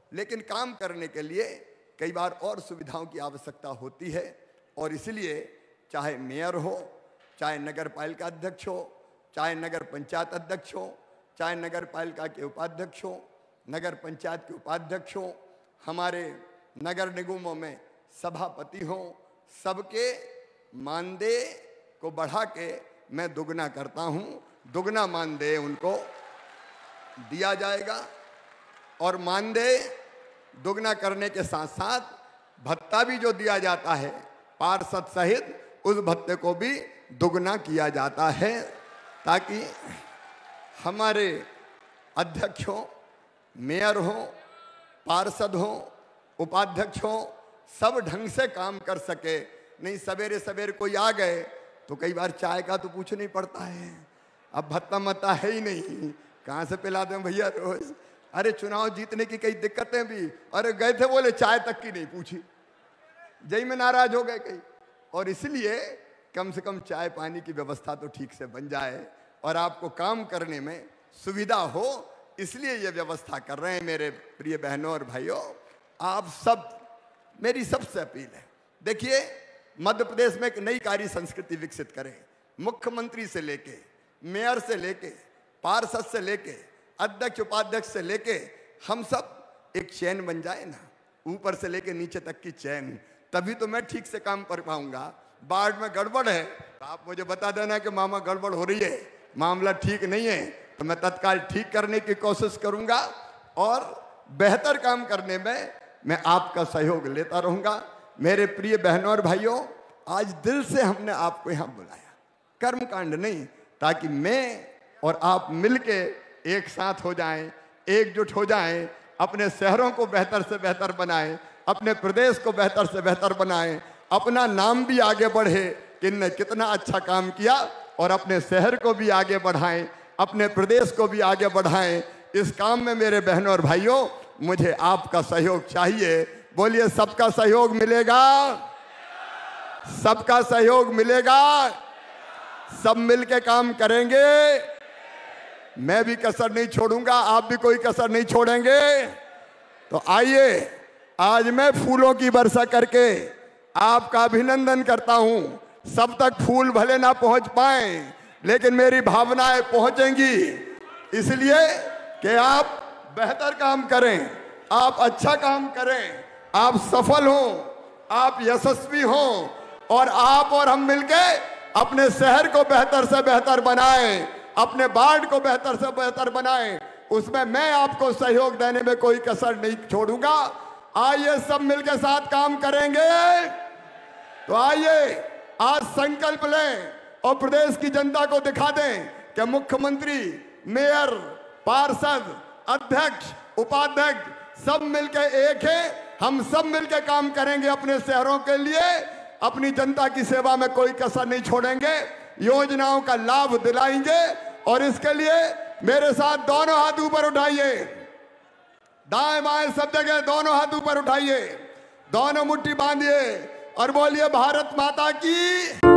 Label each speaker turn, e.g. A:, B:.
A: लेकिन काम करने के लिए कई बार और सुविधाओं की आवश्यकता होती है। और इसलिए चाहे मेयर हो, चाहे नगर पालिका अध्यक्ष हो, चाहे नगर पंचायत अध्यक्ष हो, चाहे नगर पालिका के उपाध्यक्ष हो, नगर पंचायत के उपाध्यक्ष हो, हमारे नगर निगमों में सभापति हों, सबके मानदेय को बढ़ा के मैं दुगना करता हूं। दुगना मानदेय उनको दिया जाएगा और मानदेय दुगना करने के साथ साथ भत्ता भी जो दिया जाता है पार्षद सहित, उस भत्ते को भी दुगना किया जाता है, ताकि हमारे अध्यक्ष हो, मेयर हो, पार्षद हो, उपाध्यक्ष हो, सब ढंग से काम कर सके। नहीं सवेरे सवेरे कोई आ गए तो कई बार चाय का तो पूछना ही पड़ता है, अब भत्ता मत्ता है ही नहीं, कहाँ से पिला दें भैया रोज। अरे चुनाव जीतने की कई दिक्कतें भी, अरे गए थे बोले चाय तक की नहीं पूछी, जय में नाराज हो गए कई। और इसलिए कम से कम चाय पानी की व्यवस्था तो ठीक से बन जाए और आपको काम करने में सुविधा हो, इसलिए ये व्यवस्था कर रहे हैं। मेरे प्रिय बहनों और भाइयों, आप सब, मेरी सबसे अपील है, देखिए मध्य प्रदेश में एक नई कार्य संस्कृति विकसित करें। मुख्यमंत्री से लेके, मेयर से लेके, पार्षद से लेके, अध्यक्ष उपाध्यक्ष से लेके, हम सब एक चैन बन जाए ना, ऊपर से लेके नीचे तक की चैन, तभी तो मैं ठीक से काम कर पाऊंगा। वार्ड में गड़बड़ है तो आप मुझे बता देना कि मामा गड़बड़ हो रही है, मामला ठीक नहीं है, तो मैं तत्काल ठीक करने की कोशिश करूंगा और बेहतर काम करने में मैं आपका सहयोग लेता रहूंगा। मेरे प्रिय बहनों और भाइयों, आज दिल से हमने आपको यहां बुलाया, कर्मकांड नहीं, ताकि मैं और आप मिलके एक साथ हो जाएं, एकजुट हो जाएं, अपने शहरों को बेहतर से बेहतर बनाएं, अपने प्रदेश को बेहतर से बेहतर बनाएं, अपना नाम भी आगे बढ़े कि इनने कितना अच्छा काम किया, और अपने शहर को भी आगे बढ़ाएं, अपने प्रदेश को भी आगे बढ़ाएं। इस काम में मेरे बहनों और भाइयों, मुझे आपका सहयोग चाहिए। बोलिए सबका सहयोग मिलेगा, सबका सहयोग मिलेगा, सब मिलके काम करेंगे, मैं भी कसर नहीं छोड़ूंगा, आप भी कोई कसर नहीं छोड़ेंगे। तो आइए आज मैं फूलों की वर्षा करके आपका अभिनंदन करता हूं। सब तक फूल भले ना पहुंच पाए, लेकिन मेरी भावनाएं पहुंचेंगी, इसलिए कि आप बेहतर काम करें, आप अच्छा काम करें, आप सफल हों, आप यशस्वी हों, और आप और हम मिलके अपने शहर को बेहतर से बेहतर बनाएं, अपने वार्ड को बेहतर से बेहतर बनाएं। उसमें मैं आपको सहयोग देने में कोई कसर नहीं छोड़ूंगा। आइए सब मिलके साथ काम करेंगे। तो आइए आज संकल्प लें और प्रदेश की जनता को दिखा दें कि मुख्यमंत्री, मेयर, पार्षद, अध्यक्ष, उपाध्यक्ष सब मिलके एक है। हम सब मिलके काम करेंगे अपने शहरों के लिए, अपनी जनता की सेवा में कोई कसर नहीं छोड़ेंगे, योजनाओं का लाभ दिलाएंगे। और इसके लिए मेरे साथ दोनों हाथ ऊपर उठाइए, दाएं बाएं सब जगह दोनों हाथ ऊपर उठाइए, दोनों मुट्ठी बांधिए और बोलिए भारत माता की।